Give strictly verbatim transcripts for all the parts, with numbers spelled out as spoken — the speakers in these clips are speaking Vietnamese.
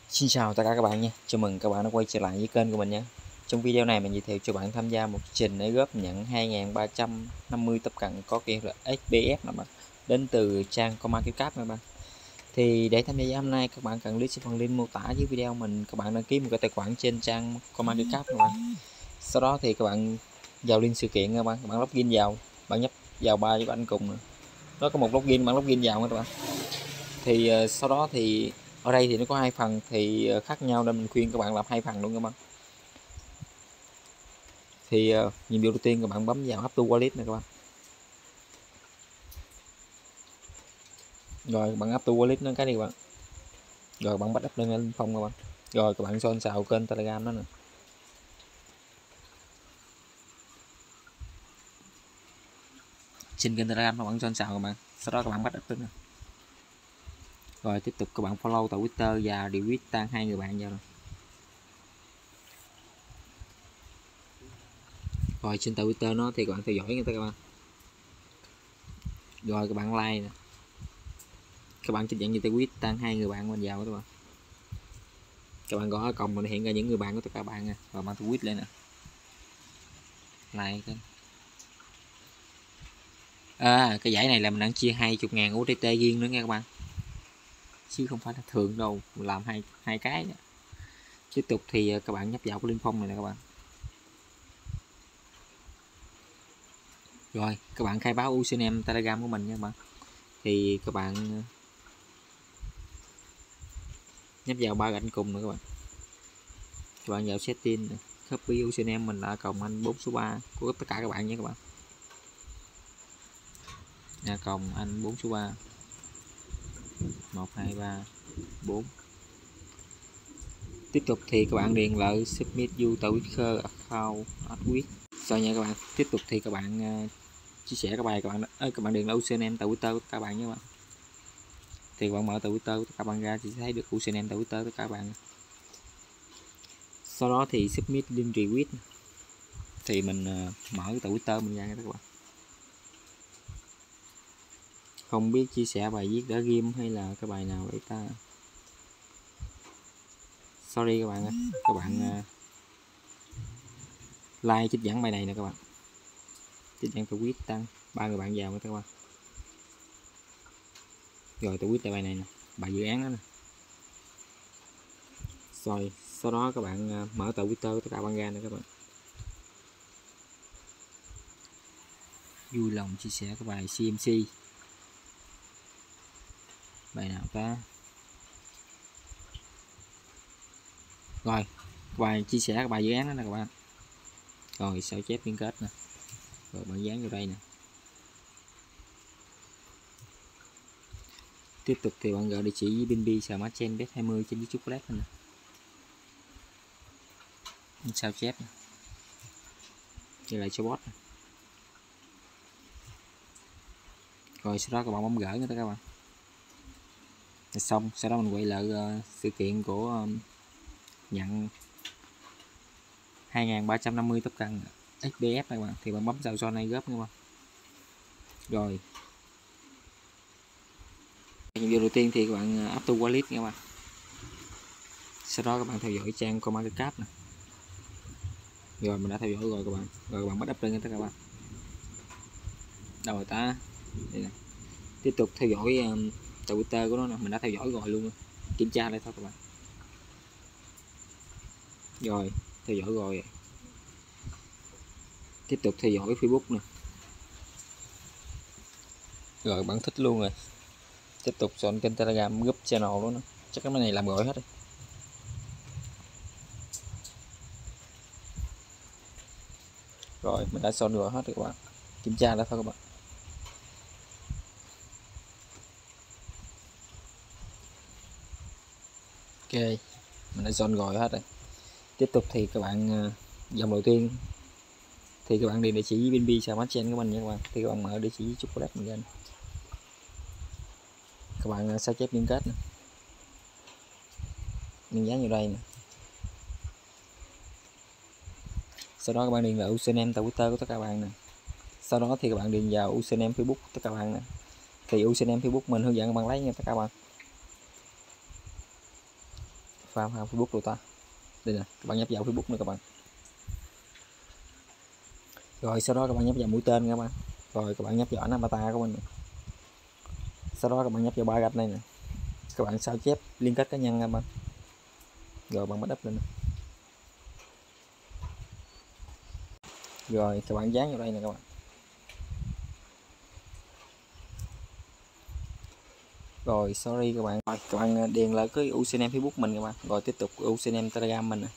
Xin chào tất cả các bạn nha, chào mừng các bạn đã quay trở lại với kênh của mình nha. Trong video này mình giới thiệu cho bạn tham gia một chương trình airdrop nhận hai nghìn ba trăm năm mươi tập cận có kiện là ét pê ép nè bạn, đến từ trang CoinMarketCap nè bạn. Thì để tham gia hôm nay các bạn cần click xuống phần link mô tả dưới video mình, các bạn đăng ký một cái tài khoản trên trang CoinMarketCap nè bạn. Sau đó thì các bạn vào link sự kiện các bạn, các bạn login vào, bạn nhấp vào ba với bạn cùng nữa. Nó có một login, bạn login vào các bạn. Thì uh, sau đó thì ở đây thì nó có hai phần thì khác nhau nên mình khuyên các bạn làm hai phần luôn các bạn. Thì uh, nhiệm vụ đầu tiên các bạn bấm vào App to Wallet này các bạn. Rồi bạn App to Wallet nó cái đi các bạn. Rồi bạn bắt up lên phong các bạn. Rồi các bạn xôn xào kênh Telegram đó nè. Trên kênh Telegram các bạn xôn xào các bạn. Sau đó các bạn bắt up lên nè. Rồi tiếp tục các bạn follow tại Twitter và retweet tăng hai người bạn vào rồi. Rồi trên Twitter nó thì các bạn theo dõi người ta các bạn. Rồi các bạn like nè. Các bạn trích dẫn như tweet tăng hai người bạn mình vào các bạn. Các bạn gõ ở còng mình hiện ra những người bạn của tất cả bạn nè, và bạn tweet lên nè. Like cái. À, cái giải này là mình đang chia hai mươi ngàn u ét đê riêng nữa nha các bạn. Chứ không phải là thường đâu, mình làm hai hai cái nữa. Tiếp tục thì các bạn nhấp vào cái link phong này nè các bạn. Rồi, các bạn khai báo username Telegram của mình nha các bạn. Thì các bạn nhấp vào ba gạch cùng nữa các bạn. Các bạn vào setting, copy username mình là cộng anh bốn số ba của tất cả các bạn nhé các bạn. Nha, cộng anh bốn số ba một hai ba bốn. Tiếp tục thì các bạn điền lại submit you Twitter account admin. Rồi nha các bạn. Tiếp tục thì các bạn uh, chia sẻ các bài các bạn ơi, các bạn điền lại username Twitter của các bạn nhé các bạn. Thì các bạn mở Twitter của các bạn ra thì sẽ thấy được username Twitter của các bạn. Sau đó thì submit link retweet. Thì mình uh, mở cái Twitter mình ra các bạn. Không biết chia sẻ bài viết đã ghim hay là cái bài nào để ta. Sorry các bạn ơi. Các bạn uh, like trích dẫn bài này nè các bạn. Trích dẫn tweet tăng ba người bạn vào các bạn. Rồi tweet lại bài này nè, bài dự án đó nè. Rồi sau đó các bạn uh, mở Twitter tất cả bạn ra nè các bạn. Vui lòng chia sẻ cái bài xê em xê. Bài nào ta. Rồi bài chia sẻ cái bài dự án đó nè các bạn. Rồi sao chép liên kết nè. Rồi bạn dán vào đây nè. Tiếp tục thì bạn gọi địa chỉ với Binbi Smart Chain bet hai mươi trên YouTube Chocolate nè. Sao chép nè. Như lại cho bot nè. Rồi sau đó các bạn bấm gửi người ta các bạn. Rồi xong sau đó mình quay lại uh, sự kiện của um, nhận hai nghìn ba trăm năm mươi tập cận ét pê ép này các bạn, thì bạn bấm vào zone này góp nha bạn. Rồi nhiệm vụ đầu tiên thì các bạn up to wallet nha các bạn. Sau đó các bạn theo dõi trang CoinMarketCap nè. Rồi mình đã theo dõi rồi các bạn. Rồi các bạn bắt up lên tất cả các bạn. Đâu rồi ta. Đây nè. Tiếp tục theo dõi um, Twitter của nó nè, mình đã theo dõi rồi luôn. Kiểm tra lại thôi các bạn. Rồi theo dõi rồi. Tiếp tục theo dõi Facebook nè. Rồi bạn thích luôn rồi. Tiếp tục chọn kênh Telegram, group channel đó nữa. Chắc cái này làm gọi hết rồi. Rồi mình đã chọn rồi hết rồi các bạn. Kiểm tra lại thôi các bạn. Ok, mình đã chọn rồi hết rồi. Tiếp tục thì các bạn dòng đầu tiên thì các bạn điền địa chỉ Binbi Smart Chain của mình nha các bạn. Thì các bạn mở địa chỉ Chocolate mình lên. Các bạn sao chép liên kết nè. Mình dán vào đây nè. Sau đó các bạn điền là username Twitter của tất cả các bạn nè. Sau đó thì các bạn điền vào username Facebook của tất cả các bạn nè. Thì username Facebook mình hướng dẫn các bạn lấy nha tất cả các bạn. farm farm Facebook rồi ta. Đây nè, các bạn nhấp vào Facebook nữa các bạn. Rồi sau đó các bạn nhấp vào mũi tên các bạn. Rồi các bạn nhấp vào ảnh avatar của mình. Sau đó các bạn nhấp vào ba gạch này nè. Các bạn sao chép liên kết cá nhân các bạn. Rồi bạn bắt up lên. Rồi các bạn dán vào đây nè các bạn. Rồi sorry các bạn. Rồi các bạn điền lại cái username Facebook mình các bạn. Rồi tiếp tục username Telegram mình nè.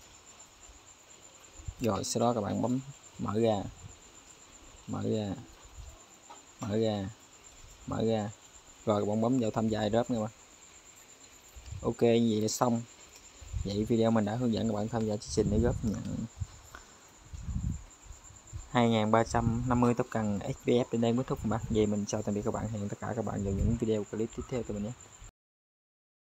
Rồi sau đó các bạn bấm mở ra. Mở ra. Mở ra. Mở ra. Rồi các bạn bấm vào tham gia drop nha các bạn. Ok vậy là xong. Vậy video mình đã hướng dẫn các bạn tham gia chương trình để góp nhận hai nghìn ba trăm năm mươi token ích pê ép đến đây kết thúc các bạn. Vậy mình chào tạm biệt các bạn, hẹn tất cả các bạn vào những video clip tiếp theo của mình nhé.